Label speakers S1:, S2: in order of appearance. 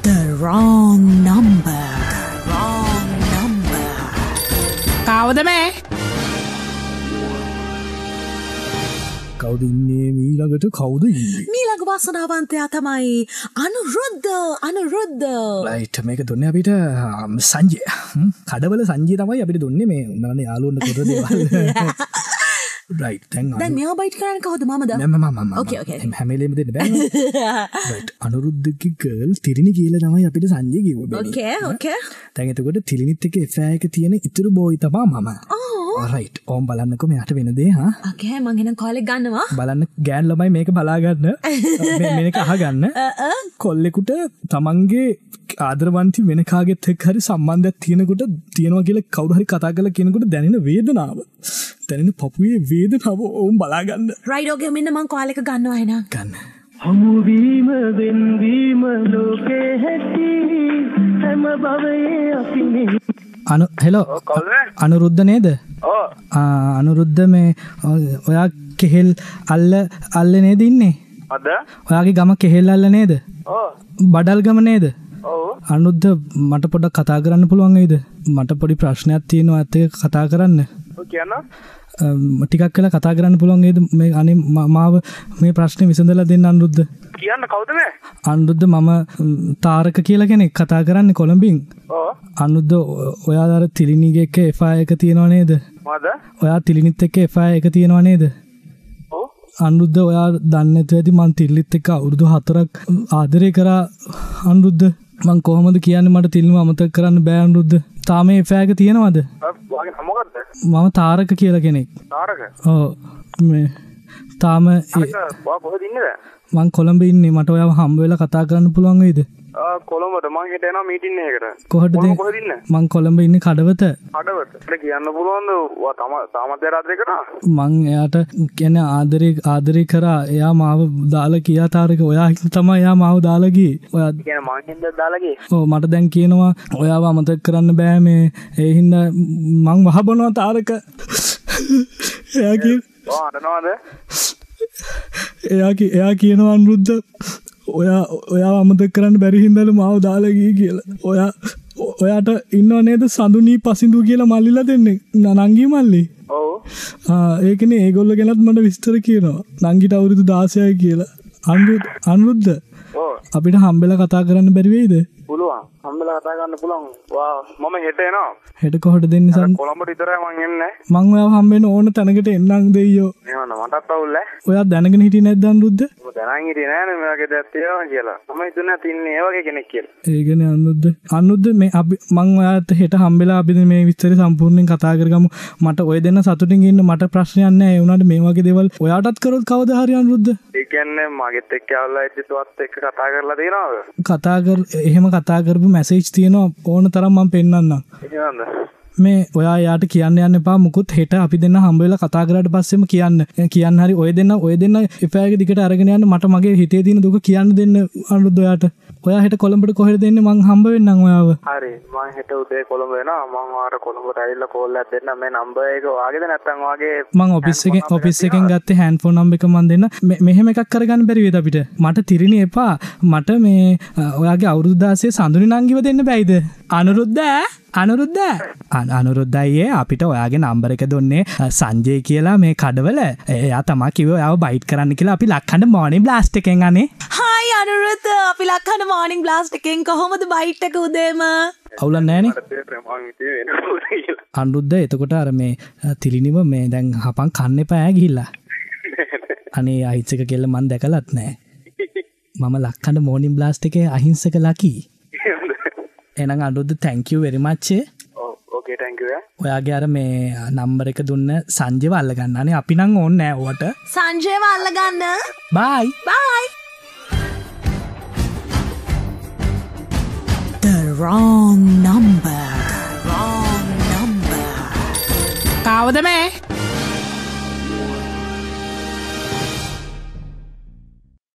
S1: The wrong number. Wrong number.
S2: කවුද මේ?
S3: කවුද ඉන්නේ මීළඟට කවුද ඉන්නේ?
S1: මීළඟ වාසනාවන්තයා තමයි අනුරුද්ධ.
S3: රයිට් මේක දුන්නේ අපිට සංජය. කඩවල සංජය තමයි අපිට දුන්නේ මේ උනානේ යාළුවන්ට කර දේවල්. රයිට්
S1: දැන් මෙයා බයිට් කරන්නේ කවුද මමද?
S3: මම.
S1: ඕකේ.
S3: හැම වෙලේම දෙන්න බෑ. රයිට් අනුරුද්ධගේ ගර්ල් තිරිනි කියලා තමයි අපිට සංජය කිව්වේ.
S1: ඕකේ.
S3: දැන් එතකොට තිරිනිත් එක්ක FI එක තියෙන ඉතුරු බෝයි තමයි මම. රයිට් ඕම් බලන්නකො මෙයාට වෙන දේ හා.
S1: ඕකේ මං එහෙනම් කාලේ ගන්නවා.
S3: බලන්න ගෑන් ළමයි මේක බලා ගන්න. මේක අහගන්න. කොල්ලෙකුට තමන්ගේ ආදරවන්ති වෙන කාගෙත් එක්ක හරි සම්බන්ධයක් තියෙනකොට තියනවා කියලා කවුරු හරි කතා කරලා කියනකොට දැනෙන වේදනාව. දැනෙන පපුවේ වේදනාව ඕම් බලා ගන්න.
S1: රයිට් ඕකේ මෙන්න මං කාලේක ගන්නවා එහෙනම්.
S3: ගන්න.
S4: හමු වීම වෙන්වීම ලෝකේ හැටි හැම භවයේ අපිනේ.
S3: හෙලෝ අනුරුද්ධ නේද? අනුරුද්ධ මේ ඔයා කෙහෙල් අල්ල නේද ඉන්නේ?
S5: අද
S3: ඔයාගේ ගම කෙහෙල් අල්ල නේද? බඩල් ගම නේද? අනුරුද්ධ මට පොඩ්ඩක් කතා කරන්න පුළුවන් වේද? මට පොඩි ප්‍රශ්නයක් තියෙනවා ඒත් ඒක කතා කරන්න.
S5: කියන්න.
S3: ටිකක් වෙලා කතා කරන්න පුළුවන් වේද? මේ අනේ මාව මේ ප්‍රශ්නේ විසඳලා දෙන්න අනුරුද්ධ.
S5: කියන්න කවුද මේ?
S3: අනුරුද්ධ මම තාරක කියලා කෙනෙක් කතා කරන්නේ කොළඹින්. අනුරුද්ධ ඔයා අර තිලිනිගේ එක්ක FI එක තියනව නේද?
S5: මොකද?
S3: ඔයා තිලිනිත් එක්ක FI එක තියනව නේද?
S5: ඔව්.
S3: අනුරුද්ධ ඔයා දන්නේ නැතුව ඇති මං තිලිනිත් එක්ක අවුරුදු 4ක් ආදරේ කරා අනුරුද්ධ. මං කොහොමද කියන්නේ මට තිලිනව අමතක කරන්න බෑ අනුරුද්ධ. තාම FI එක තියනවද?
S5: ඔයාගේ නම මොකද්ද?
S3: මම තාරක කියලා කෙනෙක්.
S5: තාරක?
S3: ඔව්. මේ තාම
S5: ඔයා කොහෙද ඉන්නේද?
S3: මං කොළඹ ඉන්නේ. මට ඔයාව හම්බ වෙලා කතා කරන්න පුළුවන් වේද?
S5: කොළඹද? මං හෙට යනවා මීටින් එකකට.
S3: කොහෙද
S5: ඉන්නේ?
S3: මං කොළඹ ඉන්නේ කඩවත.
S5: කඩවත? කියන්න පුළුවන්ද? ඔයා තාමත් රාත්‍රියේ කරා?
S3: මං එයාට කියන්නේ ආදරේ කරා. එයා මාව දාලා කියා තාරක. ඔයා තමයි එයා මාව දාලා ගියේ. ඔයා
S5: කියන්නේ මං හින්දා දාලා ගියේ?
S3: ඔව් මට දැන් කියනවා ඔයාව අමතක කරන්න බෑ මේ ඒ හින්දා මං වහබනවා තාරක. එයා
S5: අඬනවද?
S3: එයා කියනවා අනුරුද්ධ ඔයා අමතක කරන්න බැරි හින්දාලු මාව දාලා ගියේ කියලා. ඔයාට ඉන්නව නේද සඳුනී පසින්දු කියලා මල්ලිලා දෙන්නේ නංගි මල්ලි?
S5: ඔව්.
S3: ඒකනේ ඒගොල්ලෝ ගැනත් මට විස්තර කියනවා. නංගිට අවුරුදු 16යි කියලා. අනුරුද්ධ අපිට හම්බෙලා කතා කරන්න බැරි වෙයිද?
S5: පුළුවන්. හම්බෙලා කතා කරන්න පුළුවන්. මම හෙට එනවා.
S3: හෙට කොහොමද දෙන්නේ සන්?
S5: කොළඹට විතරයි මං එන්නේ.
S3: මං ඔයාව හම්බෙන්න ඕන තැනකට එන්නම් දෙයියෝ.
S5: එහෙනම් මටත් අවුල් ඈ.
S3: ඔයා දැනගෙන හිටියේ නැද්ද අනුරුද්ධ?
S5: මම දැනන් හිටියේ නෑනේ මෙයාගේ දෙයක් තියෙනවා කියලා. මම හිතුවේ තින්නේ ඒ වගේ කෙනෙක් කියලා.
S3: ඒකනේ අනුරුද්ධ මේ මං ඔයාට හෙට හම්බෙලා අපි මේ විස්තරය සම්පූර්ණයෙන් කතා කරගමු. මට ඔය දෙන්න සතුටින් ඉන්න මට ප්‍රශ්නයක් නෑ. ඒ වුණාට මේ වගේ දේවල් ඔයාටත් කරොත් කවදා හරි අනුරුද්ධ?
S5: ඒ කියන්නේ මගෙත් එක්ක આવලා ඉතිතුවත් එක්ක කතා කරලා තියෙනවද?
S3: එහෙම කතා කරපු මැසේජ් තියෙනවා ඕන තරම් මම පෙන්නන්නම්.
S5: එහෙමද?
S3: මේ ඔයා යාට කියන්න යන්න එපා මුකුත්. හෙට අපි දෙන්න හම්බ වෙලා කතා කරාට පස්සෙම කියන්න හරි ඔය දෙන්න FI එක දිගට අරගෙන යන්න. මට මගේ හිතේ තියෙන දුක කියන්න දෙන්න අනුරුද්ධ ඔයාට. ඔයා හෙට කොළඹට කොහෙද දෙන්නේ? මං හම්බ වෙන්නම් ඔයාව.
S5: හරි මං හෙට උදේ කොළඹ එනවා. මං ඔයාට කොළඹට ඇවිල්ලා කෝල් එකක් දෙන්න. මේ නම්බර් එක ඔයාගේද නැත්නම් ඔයාගේ? මං
S3: ඔෆිස් එකෙන් ගත්තේ හෑන්ඩ් ෆෝන් නම්බර් එක මං දෙන්න. මෙහෙම එකක් කරගන්න බැරි වේද අපිට? මට තිරිණි එපා. මට මේ ඔයාගේ අවුරුදු 16 සඳුනි නංගිව දෙන්න බැයිද? අනුරුද්ධයි අපිට ඔයාගේ නම්බර එක දුන්නේ සංජය කියලා මේ කඩවල. එයා තමයි කිව්වේ ඔයාව බයිට් කරන්න කියලා. අපි ලක්හඬ මෝර්නින් බ්ලාස්ට් එකෙන් අනේ.
S1: හායි අනුරුද්ධ අපි ලක්හඬ මෝර්නින් බ්ලාස්ට් එකෙන් කොහොමද බයිට් එක උදේම?
S3: අවුලක් නැහනේ. අනුරුද්ධ එතකොට අර මේ තිලිනිව මේ දැන් හපන් කන්න එපා ඈ ගිහිල්ලා. අනේ අහිංසක කෙල්ල මන් දැකලත් නැහැ. මම ලක්හඬ මෝර්නින් බ්ලාස්ට් එකේ අහිංසක ලකි. එහෙනම් Anuruddha thank you very much.
S5: Okay thank you.
S3: ඔයාගේ අර මේ නම්බර එක දුන්න සංජයව අල්ල ගන්න. අනේ අපි නම් ඕනේ නෑ ඔයාට.
S1: සංජයව අල්ල ගන්න.
S3: bye.
S1: The wrong number.
S2: කවුද මේ?